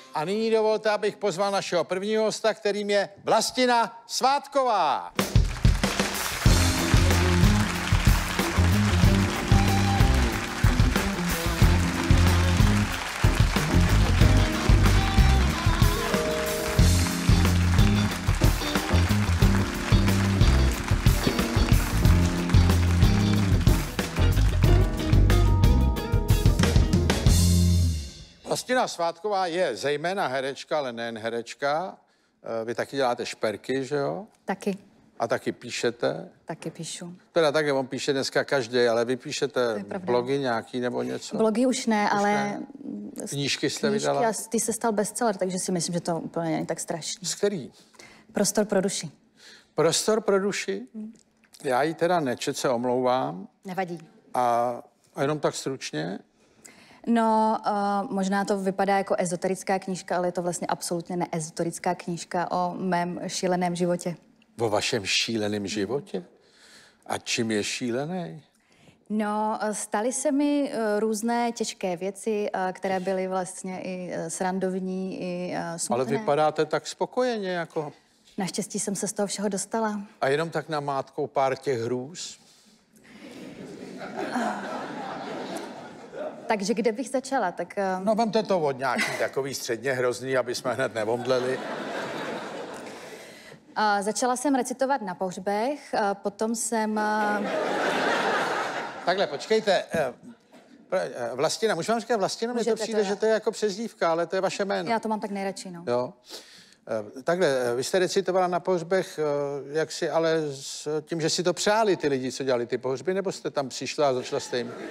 A nyní dovolte, abych pozval našeho prvního hosta, kterým je Vlastina Svátková. Vlastina Svátková je zejména herečka, ale nejen herečka. Vy taky děláte šperky, že jo? Taky. A taky píšete? Taky píšu. Teda taky on píše dneska každý, ale vy píšete blogy nějaký nebo něco? Blogy už ne, ale... Ne. Knížky jste vydala? A ty se stal bestseller, takže si myslím, že to úplně není tak strašný. Z který? Prostor pro duši. Prostor pro duši? Já ji teda nečet, se omlouvám. Nevadí. A jenom tak stručně? No, možná to vypadá jako ezoterická knížka, ale je to vlastně absolutně neezoterická knížka o mém šíleném životě. O vašem šíleném životě? A čím je šílený? No, staly se mi různé těžké věci, které byly vlastně i srandovní, i smutné. Ale vypadáte tak spokojeně, jako... Naštěstí jsem se z toho všeho dostala. A jenom tak namátkou pár těch hrůz? Takže kde bych začala? Tak... No, vemte to od nějaký takový středně hrozný, aby jsme hned nevomdleli. Začala jsem recitovat na pohřbech, potom jsem... Takhle, počkejte. Vlastina, můžu vám říkat Vlastina? Mně to přijde, že to je jako přezdívka, ale to je vaše jméno. Já to mám tak nejradši, no. Jo. Takhle, vy jste recitovala na pohřbech, jak si, ale s tím, že si to přáli ty lidi, co dělali ty pohřby, nebo jste tam přišla a začala jste jim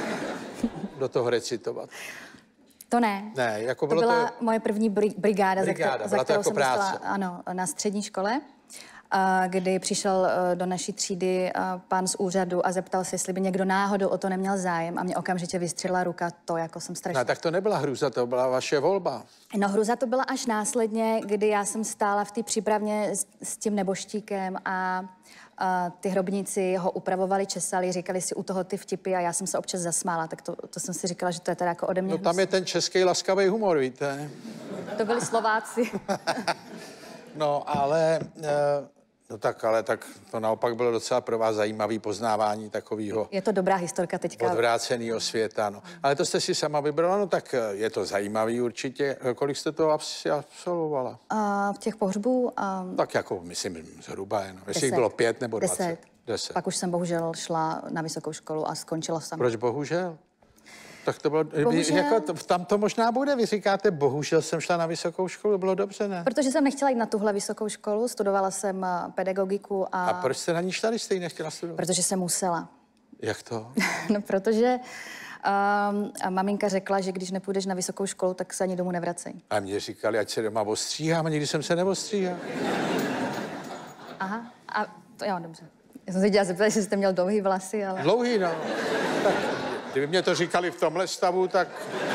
do toho recitovat? To ne. Ne, jako to bylo byla moje první brigáda, za kterou jako jsem práce. dostala, ano, na střední škole, kdy přišel do naší třídy pán z úřadu a zeptal se, jestli by někdo náhodou o to neměl zájem a mě okamžitě vystřelila ruka, to jako jsem strašně. No, tak to nebyla hrůza, to byla vaše volba. No, hrůza to byla až následně, kdy já jsem stála v té přípravně s tím neboštíkem a ty hrobníci ho upravovali, česali, říkali si u toho ty vtipy a já jsem se občas zasmála, tak to jsem si říkala, že to je teda jako ode mě. No tam je ten český laskavý humor, víte. To byli Slováci. No, ale... No tak, ale tak to naopak bylo docela pro vás zajímavý poznávání takového... Je to dobrá historka teďka. Odvrácenýho světa, no. Ale to jste si sama vybrala, no tak je to zajímavý určitě. Kolik jste to asi absolvovala? V těch pohřbů... Tak jako, myslím, zhruba jenom. Jestli jich bylo 5 nebo 20? 10. Pak už jsem bohužel šla na vysokou školu a skončila jsem. Proč bohužel? Tak to bylo, bohužel... jako, tam to možná bude, vy říkáte, bohužel jsem šla na vysokou školu, bylo dobře, ne? Protože jsem nechtěla jít na tuhle vysokou školu, studovala jsem pedagogiku a... A proč jste na ní šla, když jste ji nechtěla studovat? Protože jsem musela. Jak to? No, protože maminka řekla, že když nepůjdeš na vysokou školu, tak se ani domů nevracej. A mě říkali, ať se doma ostříhám, a nikdy jsem se neostříhal. Aha, a to jo, dobře. Já jsem se chtěla zeptat, jestli jste měl dlouhý vlasy, ale... Dlouhý, no. Tak, kdyby mě to říkali v tomhle stavu, tak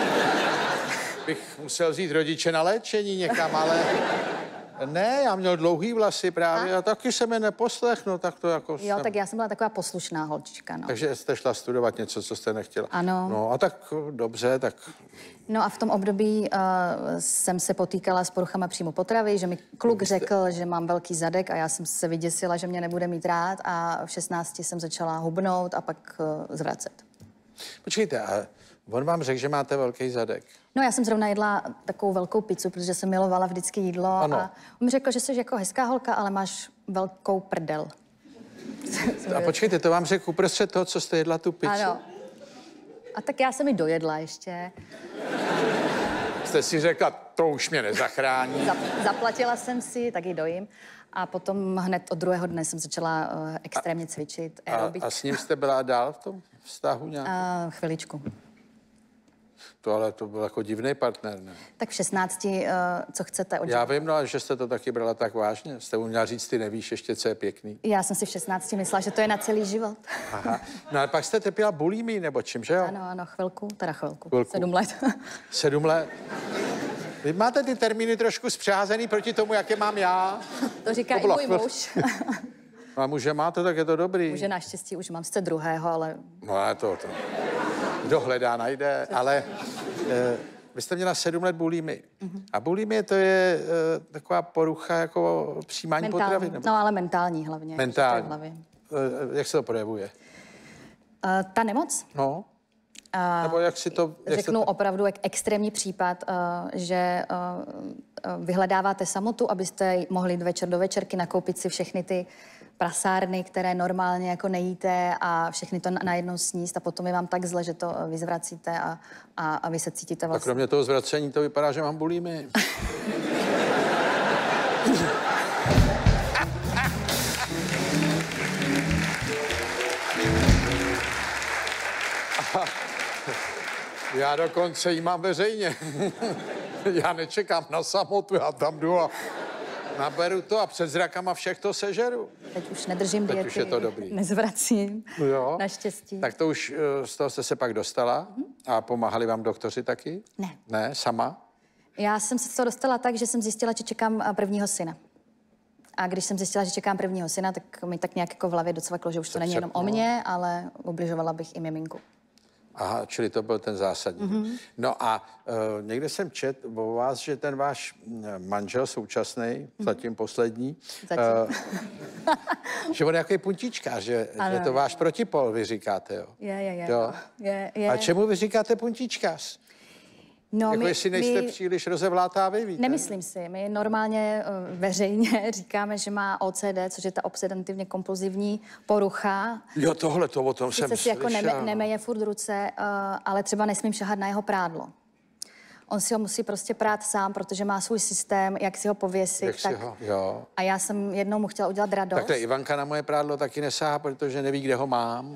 bych musel vzít rodiče na léčení někam, ale... Ne, já měl dlouhý vlasy právě a taky se mě neposlechnu, tak to jako... Jo, tak já jsem byla taková poslušná holčička, no. Takže jste šla studovat něco, co jste nechtěla. Ano. No a tak dobře, tak... No a v tom období jsem se potýkala s poruchama příjmu potravy, že mi kluk řekl, že mám velký zadek a já jsem se vyděsila, že mě nebude mít rád a v 16 jsem začala hubnout a pak zvracet. Počkejte, a on vám řekl, že máte velký zadek? No, já jsem zrovna jedla takovou velkou pizzu, protože jsem milovala vždycky jídlo. Ano. A on mi řekl, že jsi jako hezká holka, ale máš velkou prdel. A počkejte, to vám řekl uprostřed toho, co jste jedla tu pizzu? Ano. A tak já jsem ji dojedla ještě. Jste si řekla, to už mě nezachrání. Zaplatila jsem si, tak ji dojím. A potom hned od druhého dne jsem začala extrémně cvičit aerobik. A s ním jste byla dál v tom vztahu nějak? Chviličku. To ale to byl jako divný partner, ne? Tak v 16, co chcete od Já vím, no, ale že jste to taky brala tak vážně. Jste mu měla říct, ty nevíš ještě, co je pěkný. Já jsem si v 16 myslela, že to je na celý život. Aha. No ale pak jste trpěla bulimii nebo čím, že jo? Ano, chvilku. 7 let. 7 let. Vy máte ty termíny trošku spřázený proti tomu, jaké mám já. To říká i můj muž. A muže máte, tak je to dobrý. Muže naštěstí už mám sice druhého, ale... No ale to. Kdo hledá, najde, ale vy jste měla 7 let bulimii. A bulimie to je taková porucha jako přijímání potravin. No, ale mentální hlavně. Mentální. Jak se to projevuje? Ta nemoc? No. Nebo jak si to... Řeknu opravdu extrémní případ, že vyhledáváte samotu, abyste mohli večer do večerky nakoupit si všechny ty prasárny, které normálně jako nejíte a všechny to najednou sníst a potom je vám tak zle, že to vyzvracíte a vy se cítíte vlastně... A kromě toho zvracení to vypadá, že mám bulimii. Já dokonce jí mám veřejně. Já nečekám na samotu, já tam jdu a naberu to a před zrakama všech to sežeru. Teď už nedržím diety, už je to dobrý. Nezvracím, jo. Naštěstí. Tak to už z toho jste se pak dostala a pomáhali vám doktoři taky? Ne. Ne, sama? Já jsem se to dostala tak, že jsem zjistila, že čekám prvního syna. A když jsem zjistila, že čekám prvního syna, tak mi tak nějak jako v hlavě docvaklo, že už to není jenom o mně, ale ubližovala bych i miminku. Aha, čili to byl ten zásadní. No a někde jsem četl o vás, že ten váš manžel současný, zatím poslední, že on je takový puntičkář, že je to váš protipol, vy říkáte, jo? Je. A čemu vy říkáte puntičkář? No, jako jestli nejste příliš rozevlátá, vy víte? Nemyslím si. My normálně veřejně říkáme, že má OCD, což je ta obsedantivně kompulzivní porucha. Jo, tohle, to o tom jsem si slyšel. jako nemeje furt ruce, ale třeba nesmím šahat na jeho prádlo. On si ho musí prostě prát sám, protože má svůj systém, jak si ho pověsit. Jo. A já jsem jednou mu chtěla udělat radost. Takhle Ivanka na moje prádlo taky nesáhá, protože neví, kde ho mám.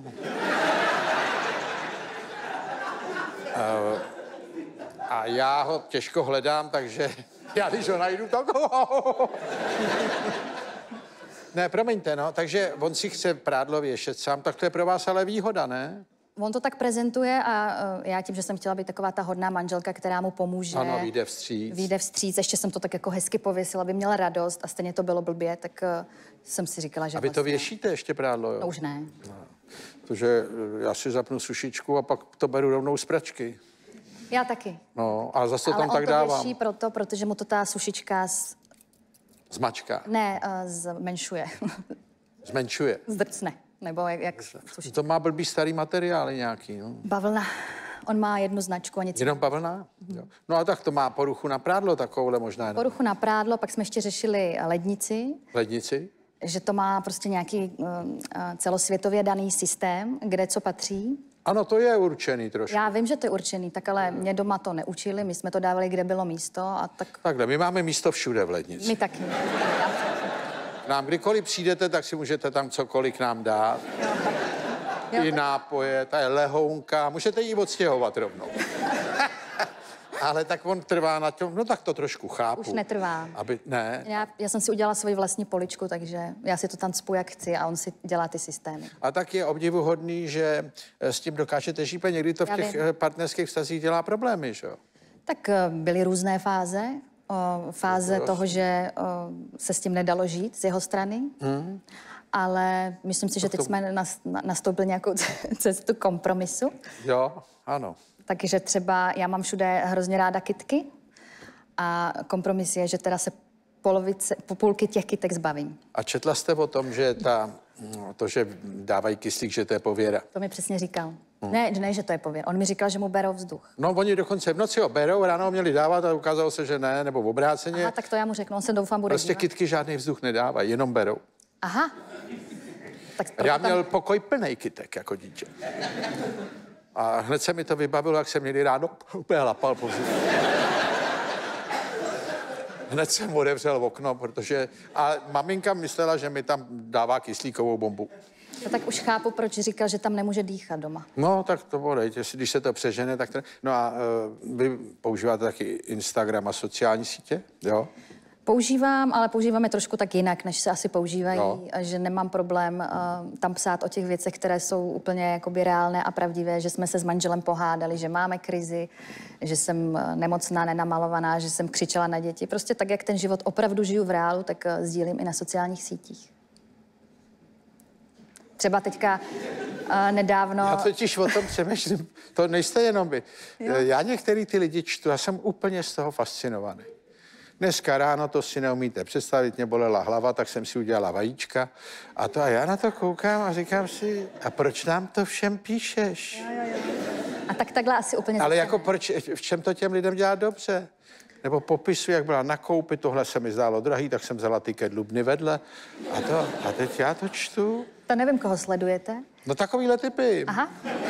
A já ho těžko hledám, takže já když ho najdu, tak... Ne, promiňte, no, takže on si chce prádlo věšet sám, tak to je pro vás ale výhoda, ne? On to tak prezentuje a já tím, že jsem chtěla být taková ta hodná manželka, která mu pomůže. Ano, vyjde vstříc. Vyjde vstříc, ještě jsem to tak jako hezky pověsila, aby měla radost a stejně to bylo blbě, tak jsem si říkala, že A vy to věšíte ještě prádlo, jo? No už ne. No, protože já si zapnu sušičku a pak to beru rovnou z pračky. Já taky. No, a zase to tam tak dávám. Ale dávám. on to věší protože mu to ta sušička zmačká. Ne, zmenšuje. Zmenšuje. Zdrcne. Nebo jak to má blbý starý materiály nějaký, no. Bavlna. On má jednu značku a nic. Jenom bavlna? Jo. No a tak to má poruchu na prádlo takovouhle možná. Poruchu na prádlo, pak jsme ještě řešili lednici. Lednici? Že to má prostě nějaký celosvětově daný systém, kde co patří. Ano, to je určený trošku. Já vím, že to je určený, tak ale mě doma to neučili, my jsme to dávali, kde bylo místo a tak... Takhle, my máme místo všude v lednici. My taky. K nám kdykoliv přijdete, tak si můžete tam cokoliv k nám dát. Jo, I nápoje, ta je lehounka, můžete ji odstěhovat rovnou. Ale tak on trvá na tom, no tak to trošku chápu. Už netrvá. Ne. Já jsem si udělala svoji vlastní poličku, takže já si to tam cpu, jak chci a on si dělá ty systémy. A tak je obdivuhodný, že s tím dokážete žít, někdy to v těch partnerských vztazích dělá problémy, že jo? Tak byly různé fáze. Fáze toho, že se s tím nedalo žít z jeho strany. Ale myslím si, že teď jsme nastoupili nějakou cestu kompromisu. Jo, ano. Takže třeba já mám všude hrozně ráda kytky a kompromis je, že teda se půlky těch kytek zbavím. A četla jste o tom, že to, že dávají kyslík, že to je pověra? To mi přesně říkal. Ne, že to je pověra. On mi říkal, že mu berou vzduch. No, oni dokonce v noci ho berou, ráno ho měli dávat a ukázalo se, že ne, nebo obráceně. Aha, tak to já mu řeknu, on se doufám bude Prostě dívat. Kytky žádný vzduch nedávají, jenom berou. Aha. Tak já měl pokoj plnej kytek jako dítě. A hned se mi to vybavilo, jak jsem měli ráno, úplně lapal po vzduchu. Hned jsem otevřel okno, protože... A maminka myslela, že mi tam dává kyslíkovou bombu. No, tak už chápu, proč říkal, že tam nemůže dýchat doma. No, tak to odejď, když se to přežene, tak... No a vy používáte taky Instagram a sociální sítě, jo? Používám, ale používáme trošku tak jinak, než se asi používají. A že nemám problém tam psát o těch věcech, které jsou úplně jakoby reálné a pravdivé, že jsme se s manželem pohádali, že máme krizi, že jsem nemocná, nenamalovaná, že jsem křičela na děti. Prostě tak, jak ten život opravdu žiju v reálu, tak sdílím i na sociálních sítích. Třeba teďka nedávno... Já totiž o tom přemýšlím, to nejste jenom vy. Já některý ty lidi čtu, já jsem úplně z toho fascinovaný. Dneska ráno, to si neumíte představit, mě bolela hlava, tak jsem si udělala vajíčka a já na to koukám a říkám si, a proč nám to všem píšeš? A tak takhle asi úplně... Ale jako proč, v čem to těm lidem dělá dobře? Nebo popisu, jak byla nakoupit, tohle se mi zdálo drahý, tak jsem vzala tiket Lubny vedle a teď já to čtu. To nevím, koho sledujete. No takovýhle typy. Aha.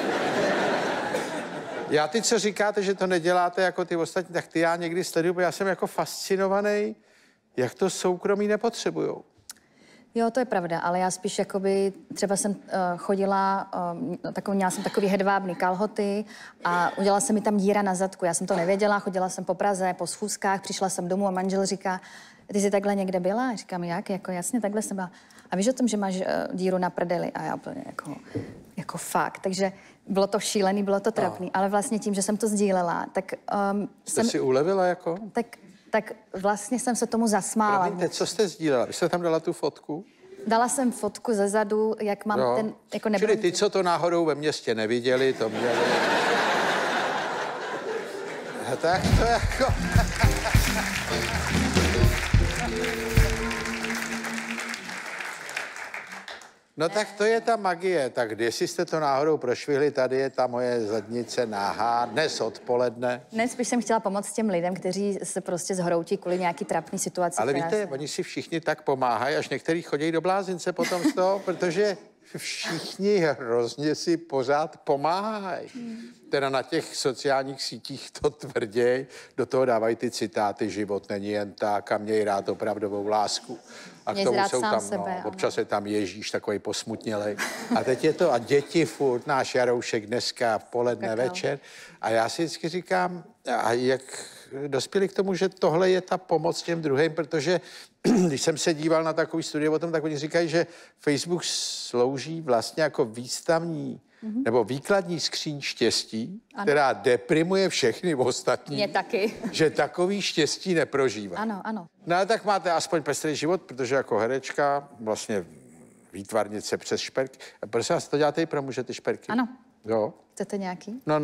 Já ty, co říkáte, že to neděláte jako ty ostatní, tak ty já někdy sleduju, protože já jsem jako fascinovaný, jak to soukromí nepotřebujou. Jo, to je pravda, ale já spíš jakoby, třeba jsem chodila, měla jsem takový hedvábný kalhoty a udělala se mi tam díra na zadku. Já jsem to nevěděla, chodila jsem po Praze, po schůzkách, přišla jsem domů a manžel říká, ty jsi takhle někde byla? A říkám, jak? Jako jasně, takhle jsem byla. A víš o tom, že máš díru na prdeli? A já úplně jako fakt. Takže bylo to šílený, bylo to trapný, ale vlastně tím, že jsem to sdílela, tak Jste si ulevila jako? Tak vlastně jsem se tomu zasmála. Promiňte, co jste sdílela? Vy jste tam dala tu fotku? Dala jsem fotku ze zadu, jak mám ten... Jako Čili ty, co to náhodou ve městě neviděli, to měli... Tak to jako... No tak to je ta magie. Tak jestli jste to náhodou prošvihli, tady je ta moje zadnice náhá, dnes odpoledne. Ne, spíš jsem chtěla pomoct těm lidem, kteří se prostě zhroutí kvůli nějaký trapný situaci. Ale víte, oni si všichni tak pomáhají, až některý chodí do blázince potom z toho, protože všichni hrozně si pořád pomáhají. Teda na těch sociálních sítích to tvrději, do toho dávají ty citáty, život není jen tak a měj rád opravdovou lásku. A k tomu jsou tam, občas je tam Ježíš, takový posmutnělej. A teď je to, a děti furt, náš Jaroušek dneska, poledne, večer. A já si vždycky říkám, a jak dospěli k tomu, že tohle je ta pomoc těm druhým, protože když jsem se díval na takový studie o tom, tak oni říkají, že Facebook slouží vlastně jako výstavní nebo výkladní skříň štěstí, která deprimuje všechny ostatní. Mě taky. Že takový štěstí neprožívá. Ano, ano. No ale tak máte aspoň pestrý život, protože jako herečka, vlastně výtvarnice přes šperky. Prosím vás, to děláte i pro muže ty šperky? Ano. Jo. Chcete nějaký? No.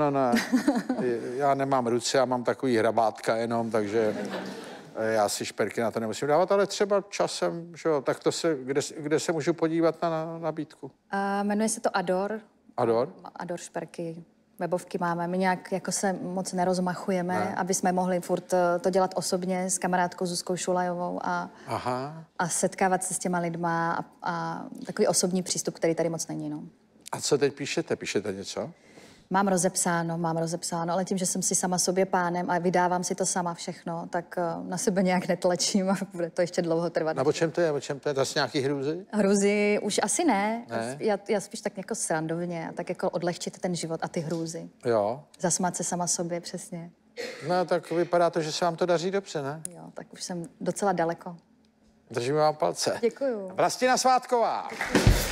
Já nemám ruce, já mám takový hrabátka jenom, takže já si šperky na to nemusím dávat, ale třeba časem, že jo, tak to se, kde se můžu podívat na nabídku? Jmenuje se to Ador. Ador? Ador šperky. Webovky máme. My nějak jako se moc nerozmachujeme, aby jsme mohli furt to dělat osobně s kamarádkou Zuzkou Šulajovou a setkávat se s těma lidma a takový osobní přístup, který tady moc není. No. A co teď píšete? Píšete něco? Mám rozepsáno, ale tím, že jsem si sama sobě pánem a vydávám si to sama všechno, tak na sebe nějak netlačím a bude to ještě dlouho trvat. No o čem to je? Zase nějaký hrůzy? Hrůzy už asi ne. Já spíš tak jako srandovně a tak jako odlehčit ten život a ty hrůzy. Jo. Zasmát se sama sobě, přesně. No tak vypadá to, že se vám to daří dobře, ne? Jo, tak už jsem docela daleko. Držíme vám palce. Děkuju. Vlastina Svátková.